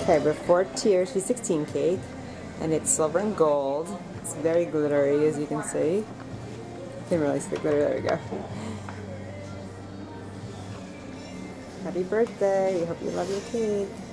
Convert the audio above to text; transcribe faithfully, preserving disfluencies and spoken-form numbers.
Okay, we have four tiers for sixteen cake, and it's silver and gold. It's very glittery, as you can see. You can really see the glitter. There we go. Happy birthday! We hope you love your cake.